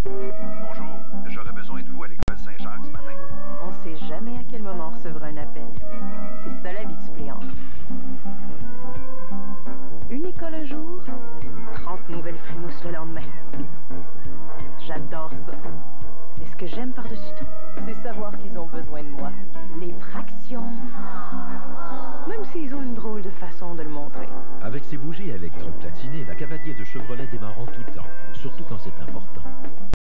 Bonjour, j'aurais besoin de vous à l'école Saint-Jacques ce matin. On sait jamais à quel moment on recevra un appel. C'est ça la vie de suppléant. Une école un jour, 30 nouvelles frimousses le lendemain. J'adore ça. Mais ce que j'aime par-dessus tout, c'est savoir qu'ils ont besoin de moi. Les fractions. Même s'ils ont une drôle de façon de le montrer. Avec ses bougies électroplatinées, la cavalier de Chevrolet démarre en tout temps, surtout quand c'est important.